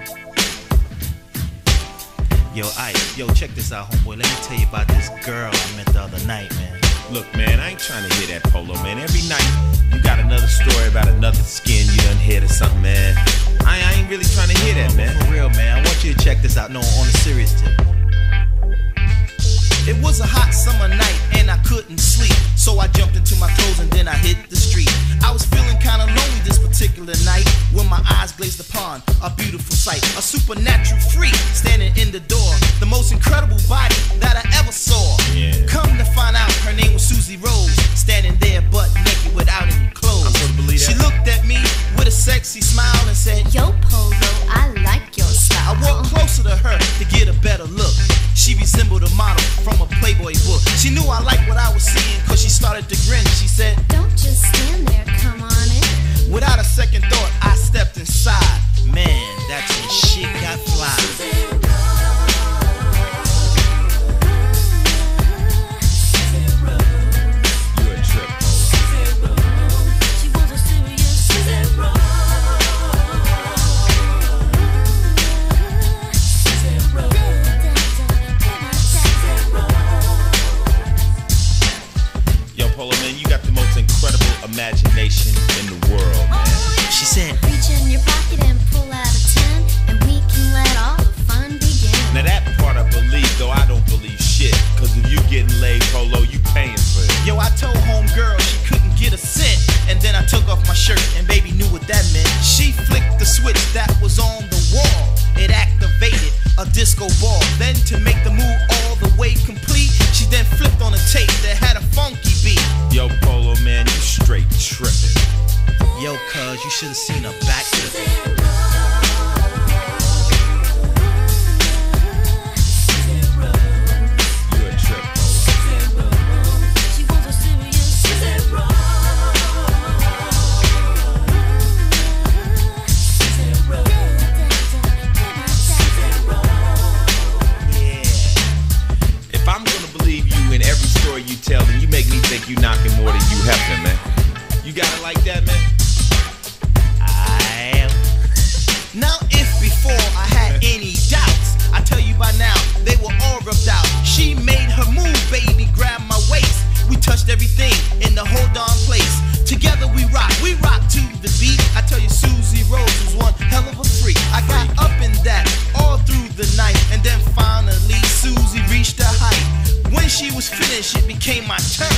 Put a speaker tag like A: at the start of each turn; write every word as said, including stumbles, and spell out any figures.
A: Yo, Ike, yo, check this out, homeboy. Let me tell you about this girl I met the other night, man.
B: Look, man, I ain't trying to hear that, Polo, man. Every night you got another story about another skin you done hit or something, man. I, I ain't really trying to hear that, man.
A: For real, man. I want you to check this out. No, on a serious tip. It was a hot summer night and I couldn't sleep, so I jumped into my clothes and then I hit the street. I was feeling kinda lonely this particular night when my eyes glazed upon a beautiful sight. A supernatural freak standing in the door, the most incredible body that I ever saw.
B: Yeah.
A: Come to find out, her name was Suzie Rose, standing there butt naked without any clothes.
B: I'm supposed to believe that.
A: She looked at me with a sexy smile and said,
C: Yo, Polo, I like your style.
A: I walked closer to her to get a better look. She resembled a model from a Playboy book. She knew I liked what I was seeing, cause she started to grin. She said,
C: Don't just stand there, come on in.
A: without a second thought, I stepped inside. Man, that's when shit got fly.
B: You a trip, Polo.
C: She was a serious Suzie Rose.
B: Yo, Polo, man, you got the most incredible imagination in the world, man.
A: She said,
C: Reach in your pocket and pull out a ten, and we can let all the fun begin.
B: Now that part I believe, though I don't believe shit. Cause if you getting laid, Polo, you paying for it.
A: yo, I told homegirl she couldn't get a cent. And then I took off my shirt and baby knew what that meant. She flicked the switch that was on the wall. It activated a disco ball. Then to make the move all the way complete, she then flipped on a tape that had a funky beat.
B: Yo, Polo, man, you straight tripping.
A: Yo, cuz, you should've seen her back there.
B: You a trip, Polo.
C: She was a serious Suzie Rose.
A: Yeah.
B: If I'm gonna believe you in every story you tell, then you make me think you knocking more than you helping, man. You got it like that, man?
A: I Now if before I had any doubts, I tell you by now, they were all rubbed out. She made her move, baby, grabbed my waist. We touched everything in the whole darn place. Together we rock, we rock to the beat. I tell you, Suzie Rose was one hell of a freak. I got up in that all through the night, and then finally Suzie reached her height. When she was finished, it became my turn.